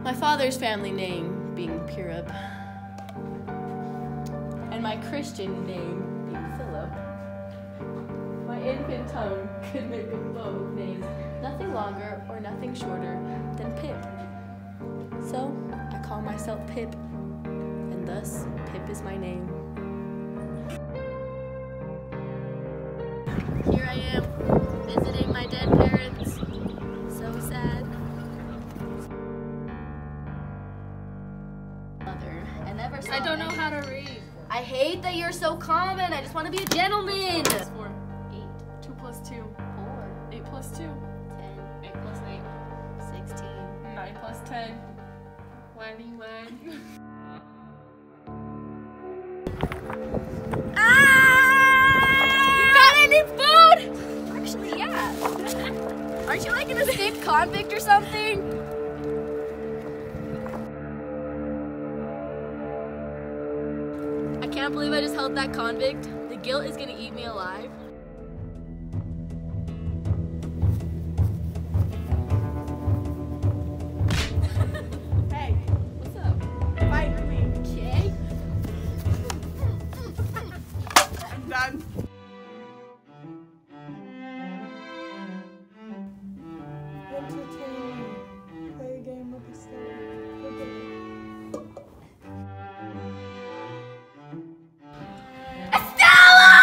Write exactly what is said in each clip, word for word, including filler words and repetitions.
My father's family name being Purib, and my Christian name being Philip. My infant tongue could make them both names nothing longer or nothing shorter than Pip. So I call myself Pip, and thus Pip is my name. Here I am, visiting my dead parents. So sad. Mother, and never saw I don't know any. how to read. I hate that you're so common. I just want to be a gentleman. Plus four. Eight. Two plus two. Four. Eight plus two. Ten. Eight plus eight. Sixteen. Nine plus ten. Twenty-one. Aren't you like an escaped convict or something? I can't believe I just helped that convict. The guilt is gonna eat me alive. Hey, what's up? Fight with me. Okay. I'm done. Entertaining. Play a game with the story. Estella!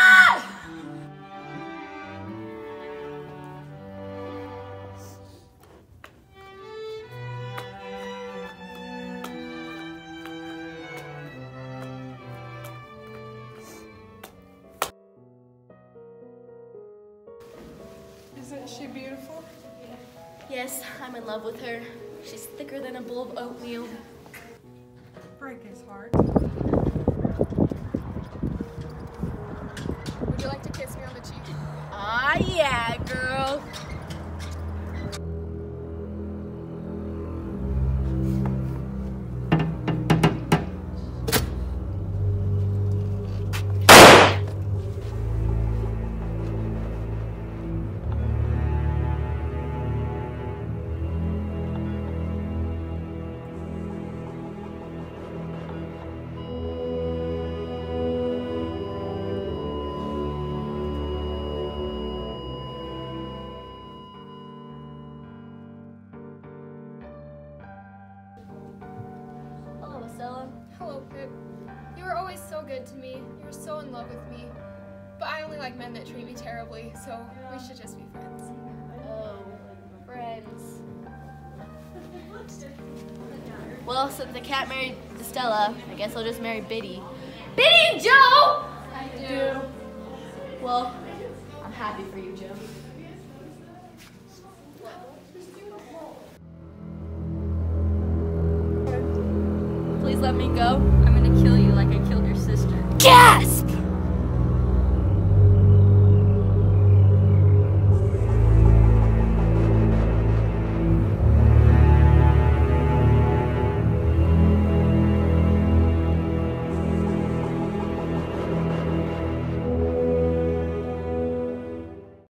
Isn't she beautiful? Yes, I'm in love with her. She's thicker than a bowl of oatmeal. Break his heart. Would you like to kiss me on the cheek? Ah, yeah, girl. Hello, Estella. Hello, Pip. You were always so good to me. You were so in love with me. But I only like men that treat me terribly, so we should just be friends. Oh, friends. Well, since the cat married Estella, I guess I'll just marry Biddy. Biddy and Joe! I do. Well, I'm happy for you, Joe. Please let me go. I'm gonna kill you like I killed your sister. Gasp!